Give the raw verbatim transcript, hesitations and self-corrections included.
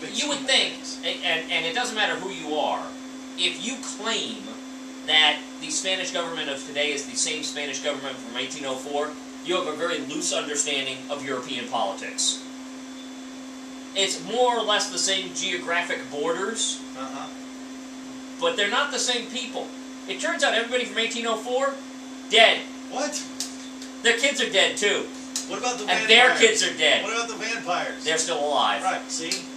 you would think, and, and it doesn't matter who you are, if you claim that the Spanish government of today is the same Spanish government from eighteen oh four, you have a very loose understanding of European politics. It's more or less the same geographic borders, uh-huh. but they're not the same people. It turns out everybody from eighteen oh four, dead. What? Their kids are dead too. What about the and vampires? And their kids are dead. What about the vampires? They're still alive. Right, see?